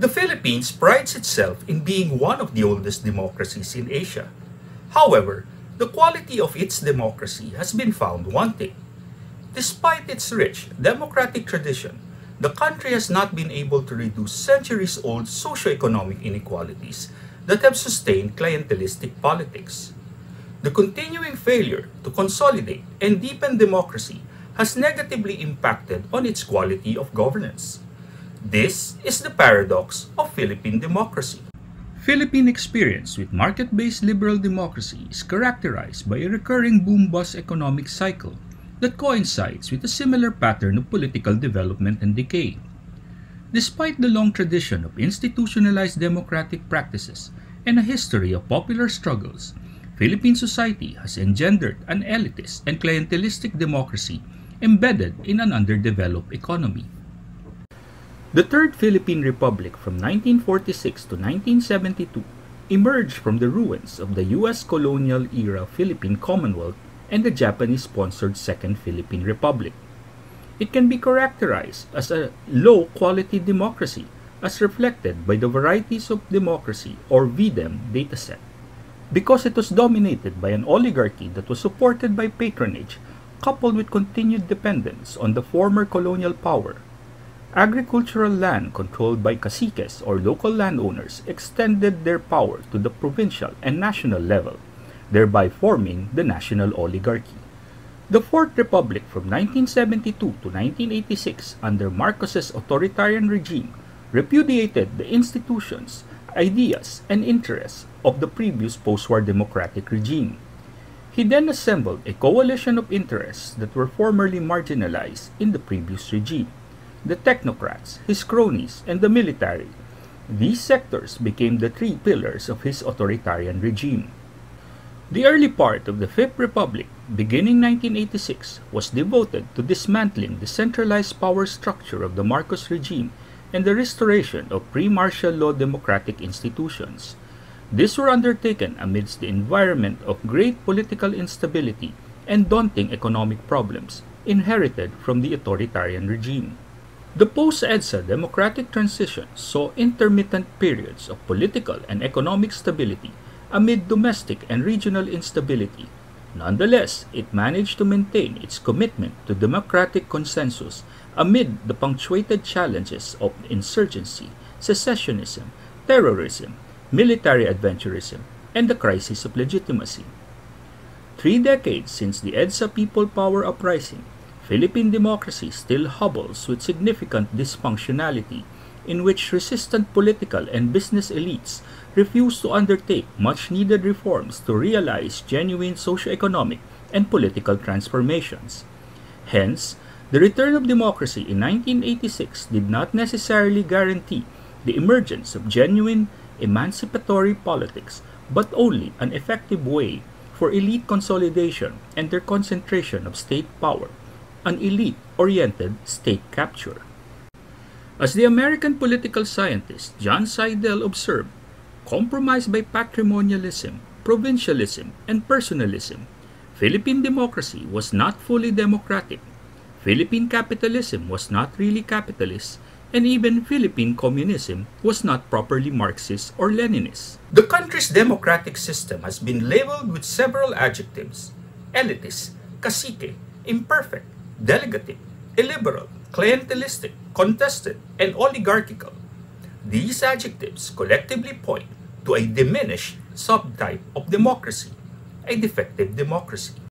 The Philippines prides itself in being one of the oldest democracies in Asia. However, the quality of its democracy has been found wanting. Despite its rich democratic tradition, the country has not been able to reduce centuries-old socio-economic inequalities that have sustained clientelistic politics. The continuing failure to consolidate and deepen democracy has negatively impacted on its quality of governance. This is the paradox of Philippine democracy. Philippine experience with market-based liberal democracy is characterized by a recurring boom-bust economic cycle that coincides with a similar pattern of political development and decay. Despite the long tradition of institutionalized democratic practices and a history of popular struggles, Philippine society has engendered an elitist and clientelistic democracy embedded in an underdeveloped economy. The Third Philippine Republic from 1946 to 1972 emerged from the ruins of the U.S. colonial-era Philippine Commonwealth and the Japanese-sponsored Second Philippine Republic. It can be characterized as a low-quality democracy as reflected by the Varieties of Democracy or V-Dem dataset. Because it was dominated by an oligarchy that was supported by patronage, coupled with continued dependence on the former colonial power, agricultural land controlled by caciques or local landowners extended their power to the provincial and national level, thereby forming the national oligarchy. The Fourth Republic from 1972 to 1986 under Marcos's authoritarian regime repudiated the institutions, ideas, and interests of the previous post-war democratic regime. He then assembled a coalition of interests that were formerly marginalized in the previous regime: the technocrats, his cronies, and the military. These sectors became the three pillars of his authoritarian regime. The early part of the Fifth Republic, beginning 1986, was devoted to dismantling the centralized power structure of the Marcos regime and the restoration of pre-martial law democratic institutions. These were undertaken amidst the environment of great political instability and daunting economic problems inherited from the authoritarian regime. The post-EDSA democratic transition saw intermittent periods of political and economic stability amid domestic and regional instability. Nonetheless, it managed to maintain its commitment to democratic consensus amid the punctuated challenges of insurgency, secessionism, terrorism, military adventurism, and the crisis of legitimacy. 3 decades since the EDSA People Power Uprising, Philippine democracy still hobbles with significant dysfunctionality in which resistant political and business elites refuse to undertake much-needed reforms to realize genuine socio-economic and political transformations. Hence, the return of democracy in 1986 did not necessarily guarantee the emergence of genuine emancipatory politics, but only an effective way for elite consolidation and their concentration of state power, an elite-oriented state capture. As the American political scientist John Seidel observed, compromised by patrimonialism, provincialism, and personalism, Philippine democracy was not fully democratic. Philippine capitalism was not really capitalist, and even Philippine communism was not properly Marxist or Leninist. The country's democratic system has been labeled with several adjectives: elitist, cacique, imperfect, delegative, illiberal, clientelistic, contested, and oligarchical. These adjectives collectively point to a diminished subtype of democracy, a defective democracy.